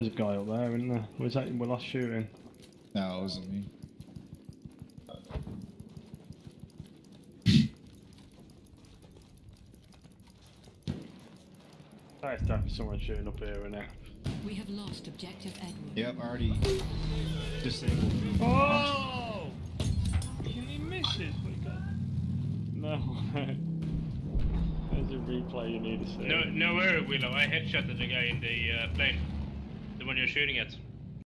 There's a guy up there, isn't there? Was that the last shooting? No, it wasn't me. Nice to have someone shooting up here now. We have lost objective Edward. Yep, already disabled. Oh! Can he miss it? No. There's a replay you need to see. No, where, Willow? I headshotted the guy in the plane. The one you're shooting at.